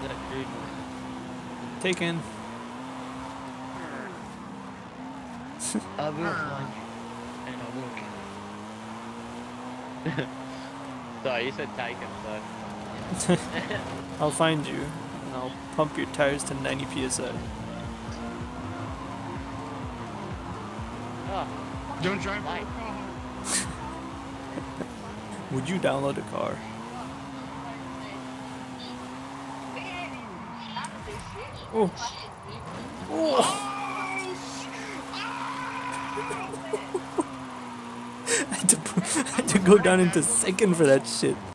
that dude. Taken. I will find you, and I will kill you. Sorry, you said taken, so. I'll find you, and I'll pump your tires to 90 psi. Oh, Don't drive light. my car. Would you download a car? Oh. Oh. I had to go down into second for that shit.